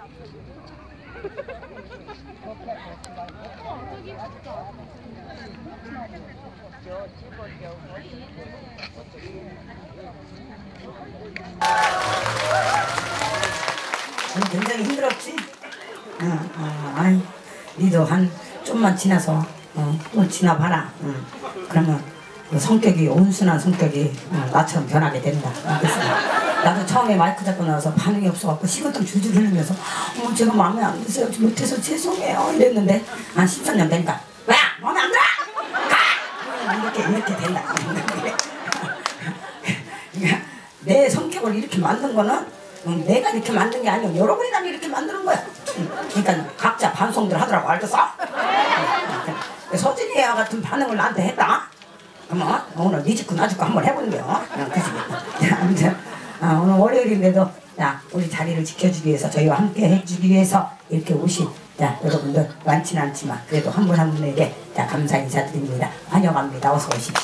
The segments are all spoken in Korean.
굉장히 힘들었지? 아이, 니도 한 좀만 지나서 또 지나봐라. 그러면 그 성격이 온순한 성격이 나처럼 변하게 된다. 그래서 나도 처음에 마이크 잡고 나와서 반응이 없어갖고 식은땀 줄줄 흘리면서 제가 마음에 안 드세요. 못해서 죄송해요 이랬는데 한 13년 되니까 왜? 마음에 안 들어? 가! 이렇게 된다. 그러니까 내 성격을 이렇게 만든 거는 내가 이렇게 만든 게 아니고 여러분이 나를 이렇게 만드는 거야. 그러니까 각자 반성들 하더라고. 알겠어? 서진이와 같은 반응을 나한테 했다. 그러면 오늘 니 죽고 나 죽고 한번 해보는 거야. 아무튼 오늘 월요일인데도 우리 자리를 지켜주기 위해서 저희와 함께 해주기 위해서 이렇게 오신 여러분들 많지는 않지만 그래도 한 분 한 분에게 감사 인사드립니다. 환영합니다. 어서 오십시오.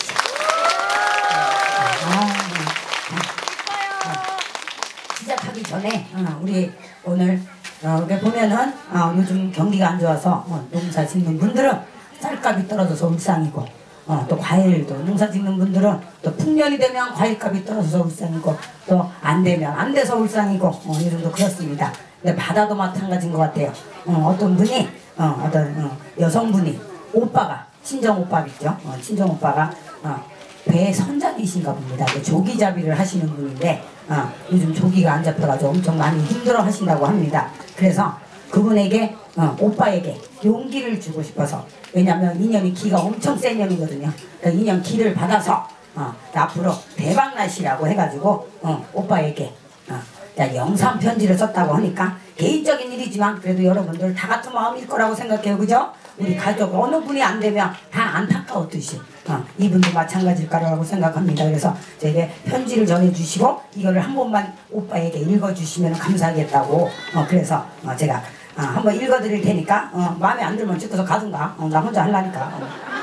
시작하기 전에 우리 오늘 여기 보면은 요즘 경기가 안 좋아서 농사 짓는 분들은 쌀값이 떨어져서 울상이고 또 과일도 농사 짓는 분들은 또 풍년이 되면 과일값이 떨어져서 울상이고 또 안 되면 안 돼서 울상이고 이름도 그렇습니다. 근데 바다도 마찬가지인 것 같아요. 어떤 분이 어떤 여성분이 오빠가 친정 오빠 있죠. 친정 오빠가 배 선장이신가 봅니다. 조기잡이를 하시는 분인데 요즘 조기가 안 잡혀가지고 엄청 많이 힘들어 하신다고 합니다. 그래서 그분에게 오빠에게 용기를 주고 싶어서, 왜냐면 인연이 기가 엄청 센 년이거든요. 그 인연 기를 받아서 앞으로 대박나시라고 해가지고 오빠에게 영상 편지를 썼다고 하니까 개인적인 일이지만 그래도 여러분들 다 같은 마음일 거라고 생각해요. 그죠? 우리 가족 어느 분이 안 되면 다 안타까웠듯이 이분도 마찬가지일 거라고 생각합니다. 그래서 저에게 편지를 전해주시고 이거를 한 번만 오빠에게 읽어주시면 감사하겠다고 그래서 제가 한번 읽어드릴 테니까 마음에 안 들면 찍어서 가든가 나 혼자 하려니까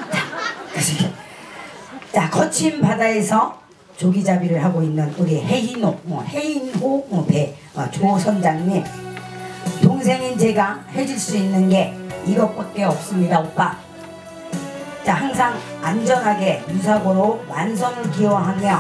자, 거친 바다에서 조기잡이를 하고 있는 우리 해인호 배 조선장님, 동생인 제가 해줄 수 있는 게 이것밖에 없습니다. 오빠, 자, 항상 안전하게 무사고로 완성을 기원하며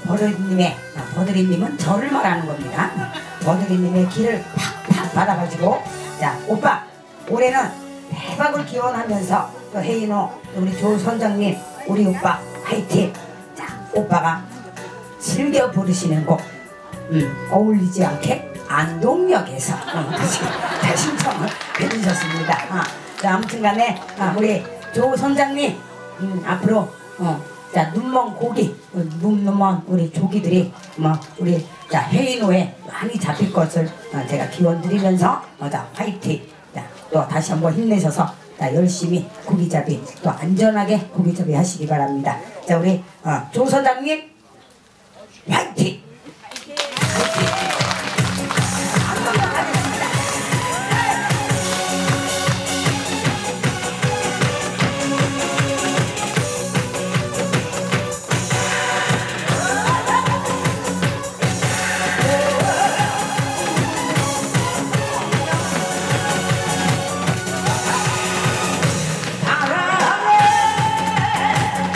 버드리님은 저를 말하는 겁니다. 버드리님의 길을 팍팍 받아가지고, 자, 오빠 올해는 대박을 기원하면서 또 해인호 우리 조선장님, 우리 오빠 화이팅. 자, 오빠가 즐겨 부르시는 곡 어울리지 않게 안동역에서 신청을 해주셨습니다. 자, 아무튼간에 우리 조 선장님 앞으로 자, 눈먼 고기, 눈먼 우리 조기들이 우리 자 해인호에 많이 잡힐 것을 제가 기원드리면서 자, 화이팅. 자, 또 다시 한번 힘내셔서 자, 열심히 고기잡이 또 안전하게 고기잡이 하시기 바랍니다. 자, 우리 조 선장님 화이팅!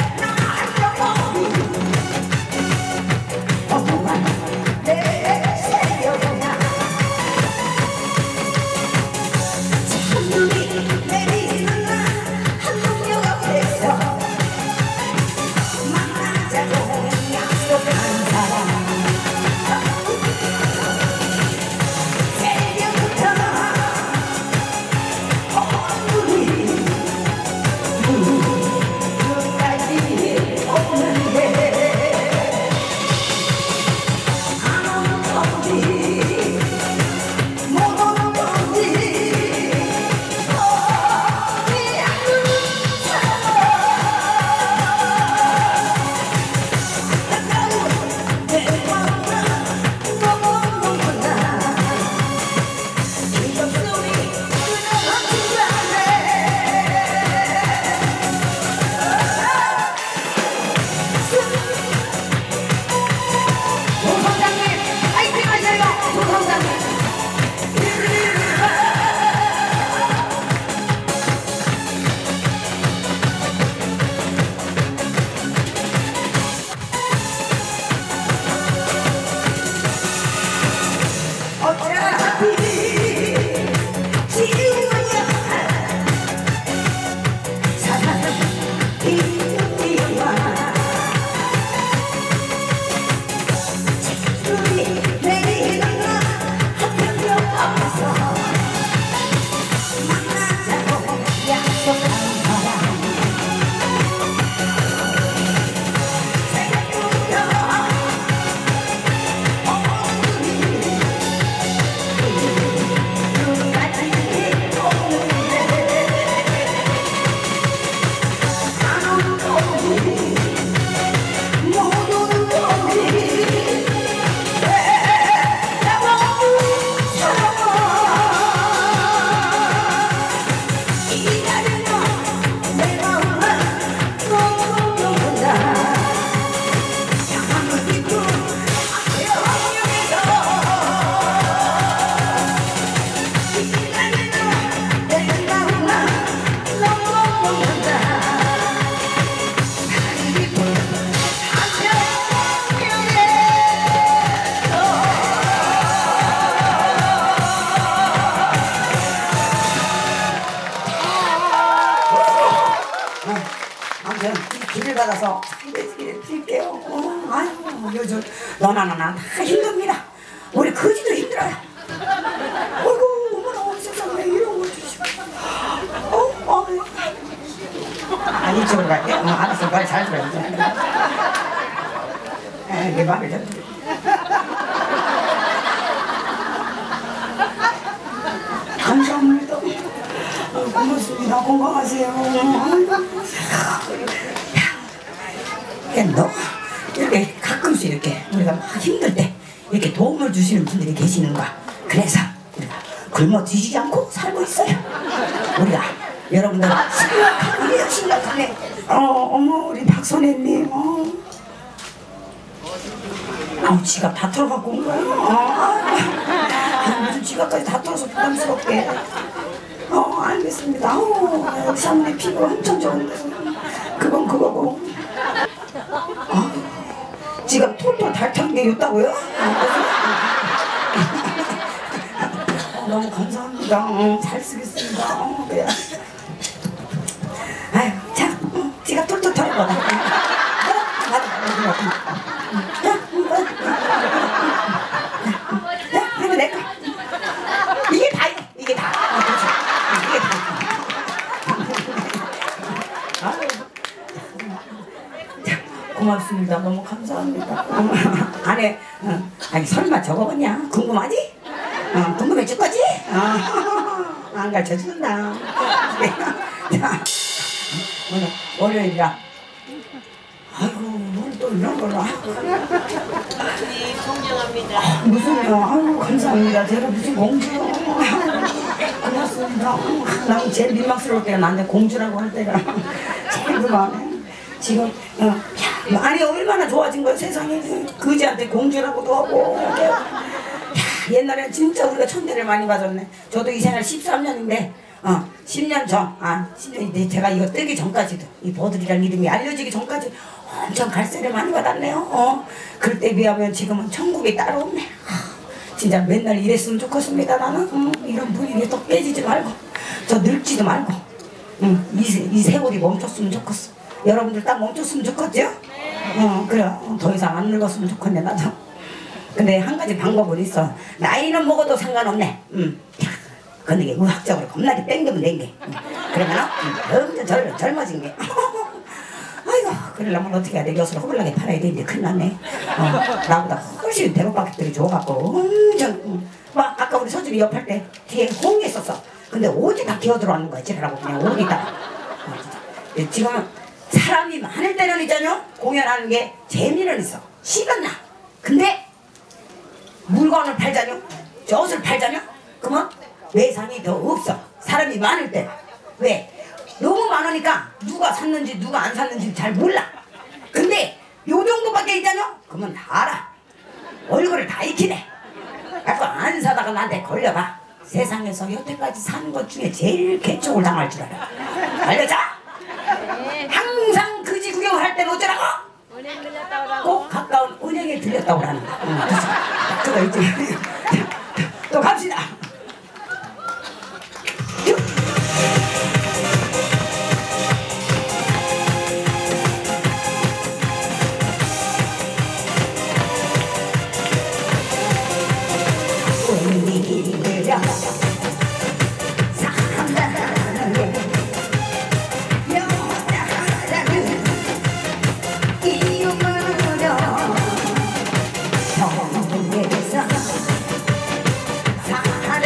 Yes. 받아서 드릴게요. 아유 요즘 너나 나나 다 힘듭니다. 우리 거지도 힘들어요. 어이구 어머나 세상에 이런 걸 주시고 아니 이쪽으로 갈게. 알았어 빨리 잘 들어. 내 말을 좀 들어. 감사합니다. 고맙습니다. 건강하세요. 너 이렇게 가끔씩 이렇게 우리가 막 힘들 때 이렇게 도움을 주시는 분들이 계시는가. 그래서 우리가 굶어 뒤지지 않고 살고 있어요. 우리가 여러분들 심각하네. 어머 우리 박선혜님. 지갑 다 털어갖고 온 거야. 무슨 지갑까지 다 털어서 부담스럽게. 알겠습니다. 여기 사모님 피부가 엄청 좋은데 그건 그거고. 지갑 털털 달 털은 게 있다고요? 너무 감사합니다. 잘 쓰겠습니다. 그래. 아유, 자, 지갑 털털 털어봐. 이거 내 거. 이게 다예요. 이게 다. 이게 다. 고맙습니다. 너무 감사합니다. 안에 아니 설마 적어봤냐? 궁금하지? 궁금해 줄 거지? 안 가르쳐 준다. 오늘 월요일이라. 아이고 오늘 또 이런 걸로. 존경합니다. 무슨요? 아유 감사합니다. 제가 무슨 공주요? 고맙습니다. 난 제일 민망스러울 때가 나한테 공주라고 할 때가 제일 그만해. 지금 많이 얼마나 좋아진 거야 세상에. 그지한테 공주라고도 하고. 옛날에는 진짜 우리가 천대를 많이 받았네. 저도 이 생활 13년인데 10년 전, 10년인데 제가 이거 뜨기 전까지도 이 버들이라는 이름이 알려지기 전까지 엄청 갈세를 많이 받았네요. 그때 비하면 지금은 천국이 따로 없네. 진짜 맨날 이랬으면 좋겠습니다. 나는 이런 분위기 또 깨지지 말고 저 늙지도 말고 이 세월이 멈췄으면 좋겠어. 여러분들 딱 멈췄으면 좋겠죠? 그래 더 이상 안 늙었으면 좋겠네 나도. 근데 한 가지 방법은 있어. 나이는 먹어도 상관없네. 근데 이게 의학적으로 겁나게 땡기면 된게. 그러면 엄청 젊어진 게. 아이고 그러려면 어떻게 해야 돼. 엿을 허블나게 팔아야 되는데 큰일 났네. 나보다 훨씬 대박박들이 좋아갖고 엄청 막 아까 우리 서준이 옆할 때 뒤에 홍이 있었어. 근데 오지 다 기어들어왔는 거야. 지랄하고 그냥 오기다가. 지금은 사람이 많을 때는 있잖아요. 공연하는 게 재미는 있어. 시간 나. 근데 물건을 팔자뇨? 젖을 팔자뇨? 그러면 매상이 더 없어. 사람이 많을 때. 왜? 너무 많으니까 누가 샀는지 누가 안 샀는지 잘 몰라. 근데 요 정도밖에 있잖아요? 그러면 다 알아. 얼굴을 다 익히네. 그래서 안 사다가 나한테 걸려봐. 세상에서 여태까지 산 것 중에 제일 개쪽을 당할 줄 알아. 알려자? 항상 그지 구경을 할 때는 어쩌라고? 은행 들렸다 오라고. 꼭 가까운 은행에 들렸다 오라는 거. 그거 있지. 또 갑시다. 우리들아 사랑하는 여자라는 이름으로 성공해서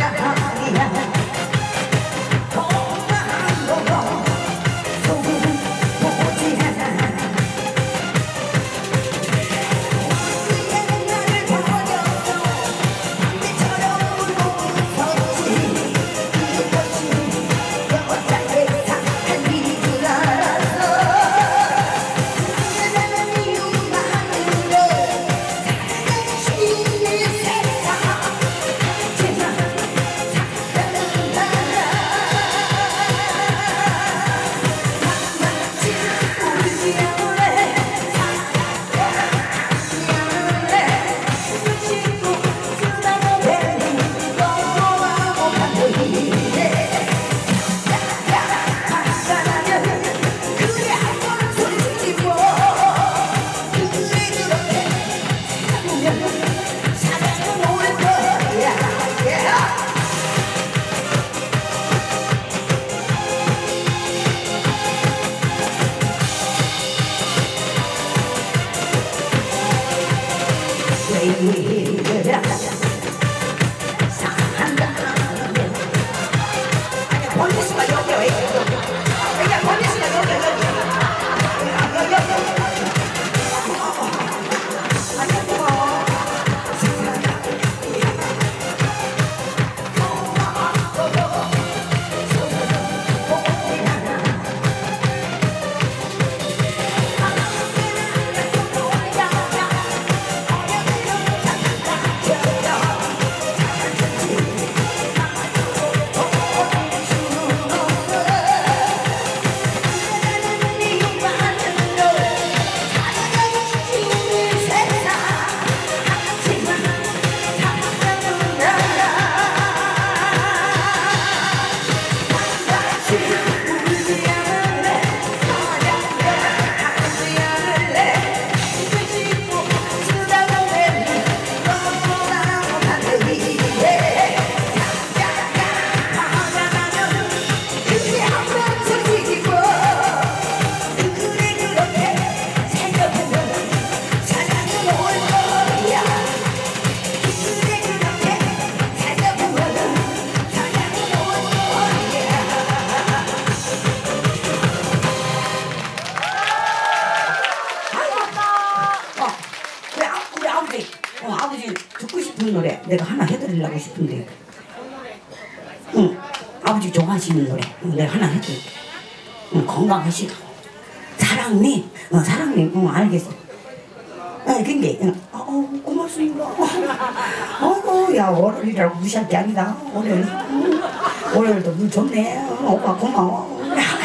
싶은데. 응, 아버지 좋아하시는 노래 내가 하나 해줄게. 응, 건강하시고 사랑님, 사랑님, 알겠어. 근데, 고맙습니다. 야, 월요일이라고 무시할 게 아니다. 월요일도 물 좋네. 엄마 고마워.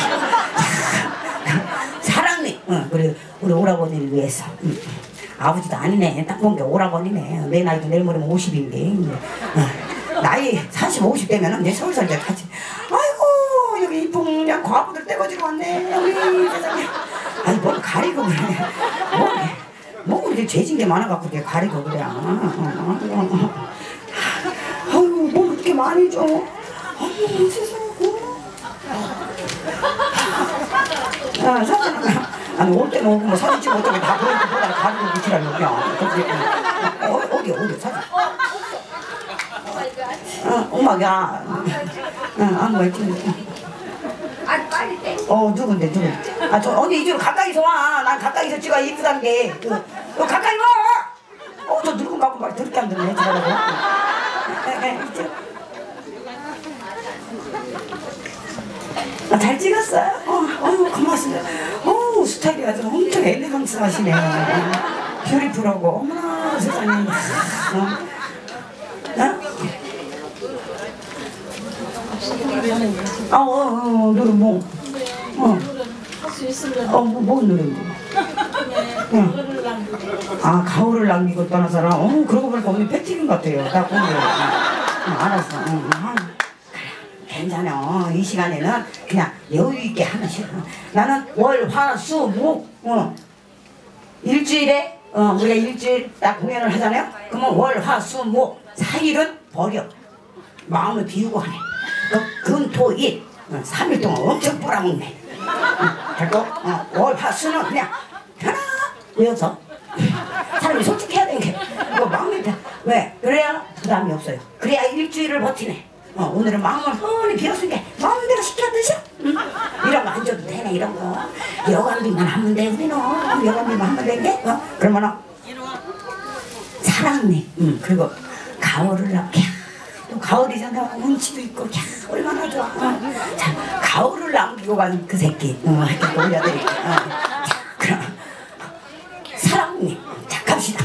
사랑님, 그래 우리 오라버니를 위해서. 아버지도 아니네. 딱 본 게 오라버니네. 내 나이도 내일 모레면 50인데. 나이 40, 50 되면은 내 서울 살자 같이. 아이고, 여기 이쁜 그냥 과부들 떼거지로 왔네. 우리 세상에. 아니, 뭘 가리고 그래. 뭐 이렇게 죄진 게 많아갖고 이렇게 가리고 그래. 아이고, 뭘 이렇게 많이 줘. 어머, 세상에. 사진, 아니, 올 때는 오고, 뭐 사진 찍고 어떻게 다 보이고 보다가 가리고 붙이라고. 어디, 사진. 엄마가, 뭐 했지. 누군데. 언니 이쪽으로 가까이서 와. 난 가까이서 찍어야 이쁘단 게. 너 가까이 와! 저 늙은 갖고 말 더럽게 안 듣네. 잘 찍었어요? 고맙습니다. 스타일이 아주 엄청 엘레강스 하시네. 뷰티풀하고. 어머나, 세상에. 노래 뭐? 할수 있으면 뭔 노래인데? 가오를 남기고 떠난 사람. 그러고 보니까 언니 패티긴 같아요. 딱 보면. 알았어. 괜찮아. 이 시간에는 그냥 여유있게 하면 싫어. 나는 월, 화, 수, 목, 일주일에, 우리가 일주일 딱 공연을 하잖아요? 그러면 월, 화, 수, 목, 4일은 버려. 마음을 비우고 하네. 금, 토, 일, 3일 동안 엄청 빨아먹네. 그리고 월, 화, 수는 그냥 편하게 외워서 사람이 솔직해야 되는 게 마음이 왜? 그래야 부담이 없어요. 그래야 일주일을 버티네. 오늘은 마음을 훤히 비웠으니까 마음대로 시켰듯이 이런 거 안 줘도 되네. 이런 거 여관비만 하면 돼. 우리는 여관비만 하면 되는데 그러면은 사랑님 그리고 가을을 남겨. 또 가을이잖아. 운치도 있고 얼마나 좋아. 자, 가을을 남기고 간 그 새끼 하여튼 올려드릴게. 자, 그럼 사랑님 자 갑시다.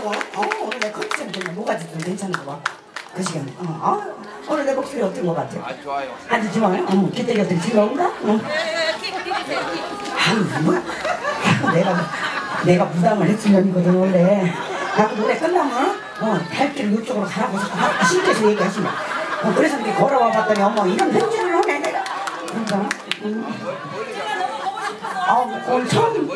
오늘 내 컨디션 때문에 뭐가 좀 괜찮은 거 같고 그 시간에 오늘 내 목소리 어떤 거 같아요? 좋아요. 아주 좋아요? 기대기 어떻게 즐거운가? 뭐야? 내가 부담을 했으면이거든 원래. 자꾸 노래 끝나면 발길을 이쪽으로 가라고 신께서 얘기하시네. 그래서 이렇게 걸어와 봤더니 어머 이런 편지를 하네 내가. 그러니까 오늘 처음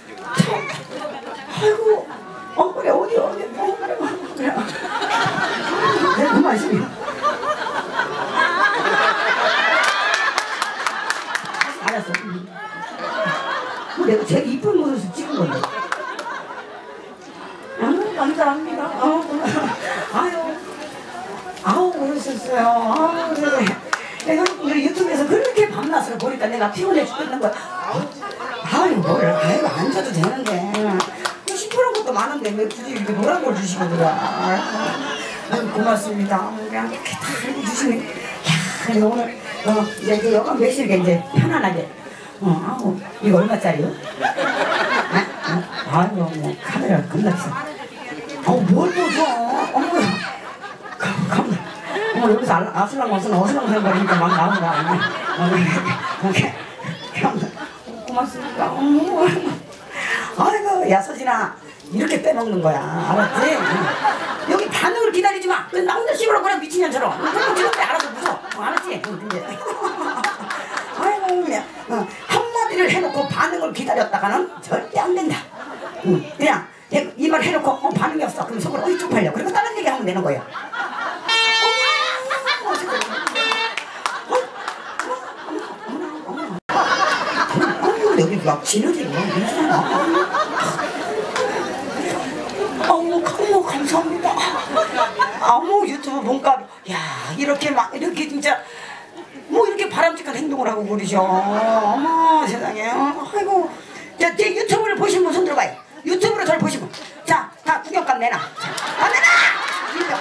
아이고 그래 어디 그래 내가 그 말씀이야. 알았어. 내가 제일 이쁜 모습을 찍은 건데. 감사합니다. 그러셨어요. 내가 우리 유튜브에서 그렇게 밤낮을 보니까 내가 피곤해 죽겠는 거야. 뭘 앉아도 되는데. 시끄러운 것도 많은데 왜 굳이 이렇게 노란 걸 주시고 그래. 고맙습니다. 그냥 이렇게 다 해주시네. 그래서 오늘 이제 그 여간 매실게 이제 편안하게. 이거 얼마짜리요? 뭐 카메라 겁나 비싸. 뭘 보죠? 여기서 어슬렁어슬렁 거리니까 막 나오는 거 아니야? 고맙습니다. 아이고 야 서진아 이렇게 빼먹는 거야 알았지? 여기 반응을 기다리지 마. 나 혼자 씹으라고 미친년처럼. 그런데 알아서 무서워. 알았지? 아이고 그냥 한마디를 해놓고 반응을 기다렸다가는 절대 안 된다. 그냥 이 말 해놓고 반응이 없어. 그럼 속으로 쪽팔려. 그리고 다른 얘기 하면 되는 거예요. 여기 막 지느지고 감사합니다. 유튜브 본가 이렇게 막 이렇게 진짜 이렇게 바람직한 행동을 하고 그러죠. 어머 세상에. 아이고 자, 제 유튜브를 보신 분 손 들어봐요. 유튜브로 저를 보시고 자, 다 구경감 내놔. 내놔!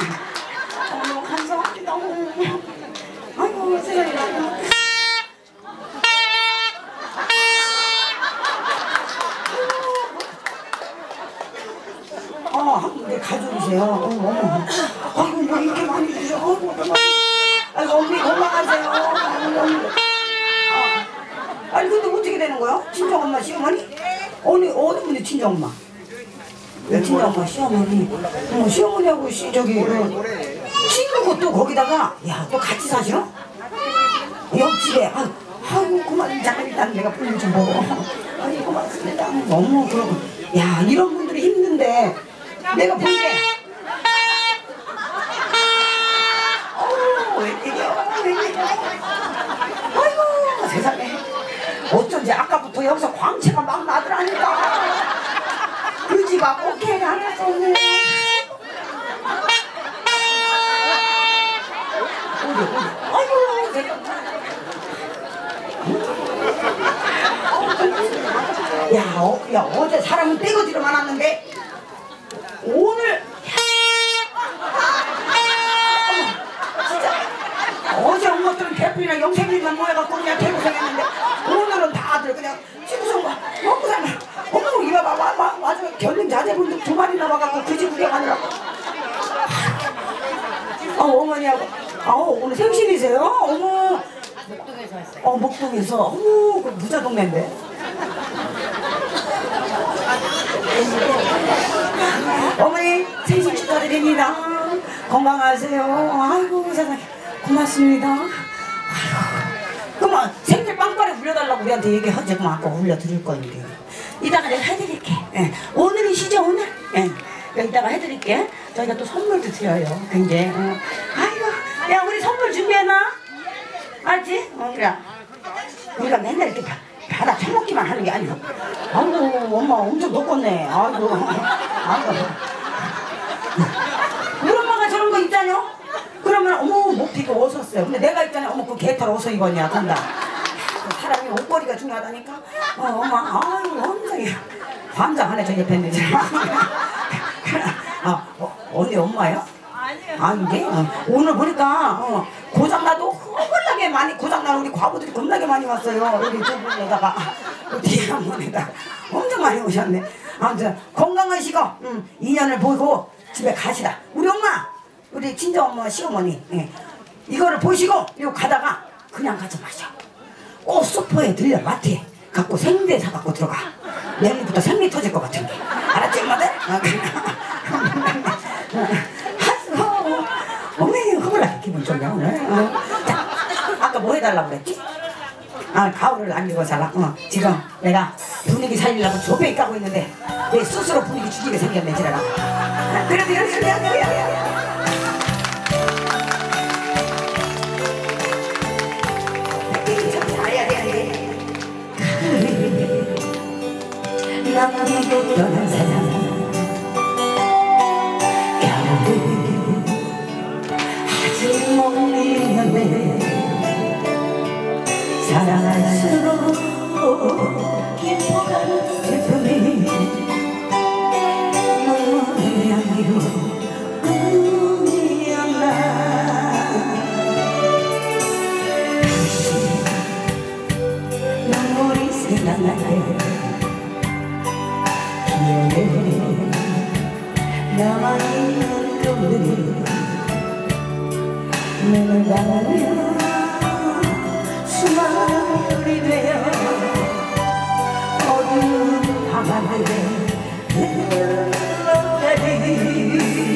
감사합니다. 아이고 세상에. 네, 가져오세요. 아이고 뭐 이렇게 많이 주셔. 아이고 언니 건강하세요. 아니 근데 어떻게 되는 거야? 친정엄마 시어머니? 어느 분이 친정엄마? 친정엄마 시어머니. 시어머니하고 친구고 또 거기다가 또 같이 사시나? 옆집에 아이고 그만 잠깐 일단 내가 볼일 좀 보고. 아이고 고맙습니다. 어머 그러고 이런 분들이 힘든데 내가 볼게. 웬일이야. 아이고 세상에. 어쩐지 아까부터 여기서 광채가 막 나더라니까. 그 집아 오케이 알았어. 아이고 어제 사람은 떼거지로 많았는데 오늘 어제 엄마들은 대표이랑 영생님만 모여갖고 그냥 대고생했는데 오늘은 다들 그냥 집에서 먹고 살아. 어머 이거 봐 마지막에 견님 자제분들 2마리나 와갖고 그 집 구경하느라고. 어머니하고 오늘 생신이세요? 어머 목동에서 왔어요. 목동에서. 어머 그 부자 동네인데. 어머니 생신 축하드립니다. 건강하세요. 아이고 세상에 고맙습니다. 아이고 그만 생일 빵빠레 울려달라고 우리한테 얘기하지. 그럼 아까 울려드릴 거니까 이따가 내가 해드릴게. 오늘이시죠 오늘? 이따가 해드릴게. 저희가 또 선물도 드려요. 굉장히 아이고 우리 선물 준비해놔. 알지? 그래 우리가 맨날 이렇게 받아 처먹기만 하는 게 아니야. 아이고 엄마 엄청 먹었네. 아이고 우리 엄마가 저런 거 입자뇨? 그러면 어머 목 되게 어섰어요. 근데 내가 입자냐 어머 그 개털 어서 입었냐 된다. 사람이 옷걸이가 중요하다니까. 엄마 아이고 엄청 환장하네 저 옆에 있는 언니 엄마야? 아니게 오늘 보니까 고장나도 겁나게 많이 고장나는 우리 과부들이 겁나게 많이 왔어요. 여기 두 분에다가 뒤에 한 분에다가 엄청 많이 오셨네. 아무튼 건강하시고 인연을 보고 집에 가시다. 우리 엄마, 우리 친정엄마, 시어머니 이거를 보시고 이거 가다가 그냥 가지 마셔. 꼭 슈퍼에 들려, 마트에 갖고 생대 사갖고 들어가. 내일부터 생리 터질 것 같은 게. 알았지 엄마들? 어머니 허물하게 기분 좋냐 오늘. 자, 아까 뭐 해달라고 그랬지? 가을을 남기고 살아. 지금 내가 분위기 살리려고 조배이 까고 있는데 내 스스로 분위기 죽이게 생겼네 지랄아. 그래도 열심히 할 거야. 남기고 떠난 사람 겨울이 아직 못 잊는데 사랑할수록 깊어가는 슬픔이 눈물을 향기로 눈이었나. 다시 눈물이 생각날 때 기억에 남아있는 꿈들이 눈을 감으며 수많은 별이 되어 어두운 밤하늘에 흘러가리.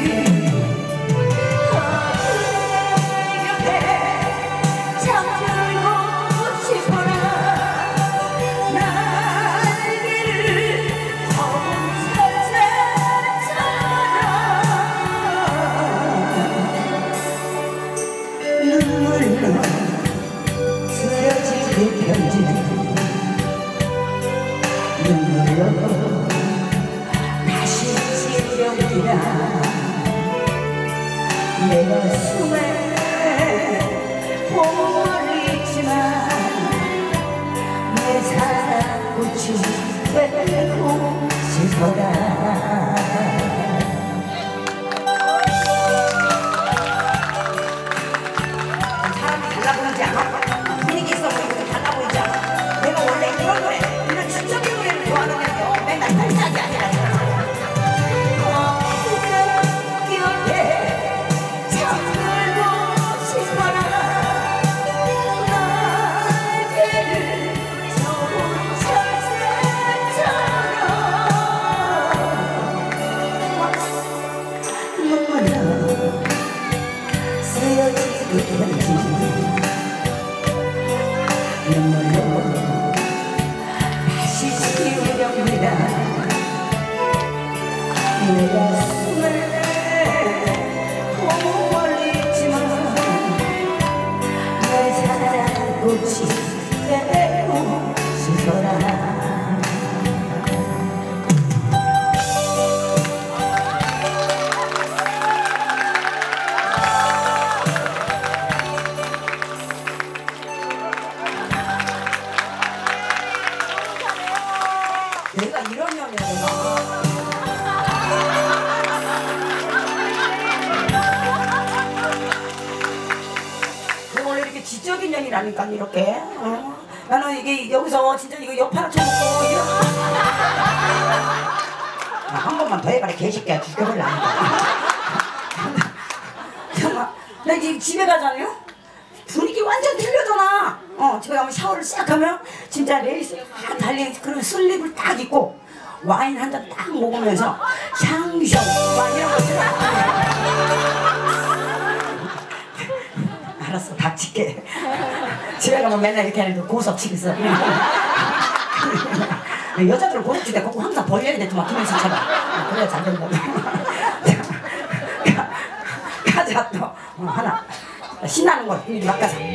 눈물로 다시 지려보리라. 내 가슴에 봄을 잊지만 내 사랑 꽃이 되고 싶어라. 사람이 달라 보이지 않아? 분위기 있어 보이고 달라 보이지 않아? 내가 원래 이런 노래, 이런 지적인 노래를 좋아하는 애요. 맨날 발작이 아니라 기억해 잠들고 싶어라. 날개를 좋은 철새처럼 눈물로 쓰여진 그 편지 눈물로 다시 지우렵니다. 내 가슴에 봄을 잊지만 내 사랑 꽃이 되고 싶어라. 내가 이런 년이구나. 내가 원래 이렇게 지적인 년이라니까 이렇게. 나는 이게 여기서 진짜 이거 옆하나 쳐먹고 이런. 한 번만 더 해봐라 개새끼야. 죽여버리라니까. 정말 나 이제 집에 가잖아요. 분위기 완전 틀려잖아. 집에 가면 샤워를 싹 하면 진짜 레이스 딱 달린 그런 슬립을 딱 입고 와인 한 잔 딱 먹으면서 샹숑 막 이런 거 들어. 알았어 닥칠게. 집에 가면 맨날 이렇게 하는데 고소치기 있어. 여자들은 고소치 때 꼭 항상 벌려야 돼. 막 김현수처럼. 그래야 잘 된다고. 가자 또 하나 신나는 걸 이리 막 가자.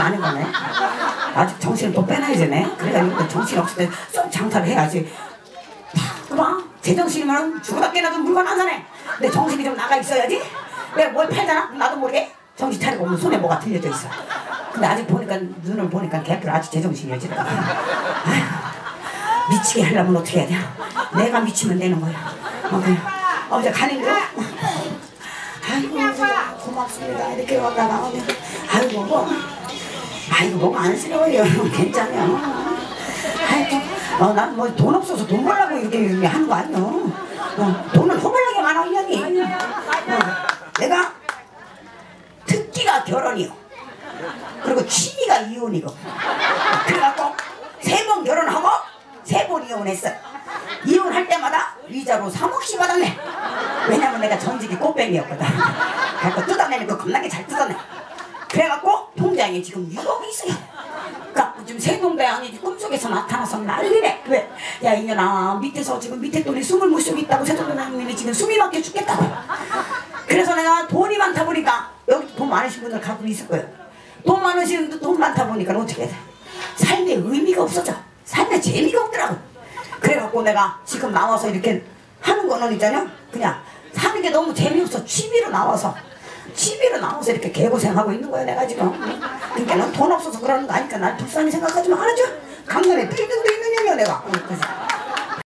아닌 거네. 아직 정신을 또 빼놔야 되네. 그래가지고 정신 없을 때 쏙 장사를 해야지. 그봐 제정신이면 죽어다 깨나도 물건 안 사네. 내 정신이 좀 나가 있어야지. 내가 뭘 팔잖아? 나도 모르게 정신 차리고 오면 손에 뭐가 들려져 있어. 근데 아직 보니까 눈을 보니까 개뿔 아직 제정신이었지. 미치게 하려면 어떻게 해야 돼? 내가 미치면 되는 거야. 이제 가는 거. 아이고 고맙습니다. 이렇게 왔다가 아이고 뭐가 안쓰러워요. 괜찮아요. 아이고 난 뭐 돈 없어서 돈 벌라고 이렇게 하는 거 아니요. 돈은 허벌나게 많아 인연이. 내가 특기가 결혼이요. 그리고 취미가 이혼이고. 그래갖고 3번 결혼하고 3번 이혼했어. 이혼할 때마다 위자료 3억씩 받았네. 왜냐면 내가 전직이 꽃뱀이었거든. 그래갖고 뜯어내니까 겁나게 잘 뜯어내. 그래갖고 통장에 지금 6억이 있어요. 그러니까 지금 세동대왕이 꿈속에서 나타나서 난리네. 왜? 야 이년아 밑에서 지금 밑에 돈이 20씩 있다고 세동대왕님이 지금 숨이 막혀 죽겠다고. 그래서 내가 돈이 많다 보니까 여기 돈 많으신 분들 갖고 있을 거예요. 돈 많으신 분들 돈 많다 보니까 어떻게 돼? 삶에 의미가 없어져. 삶에 재미가 없더라고. 그래갖고 내가 지금 나와서 이렇게 하는 거는 있잖아요. 그냥 사는 게 너무 재미없어. 취미로 나와서 이렇게 개고생하고 있는 거야 내가 지금. 그러니까 넌 돈 없어서 그러는 거 아니까 날 불쌍히 생각하지 마. 알았죠? 강남에 빌딩도 있는 년이야 내가.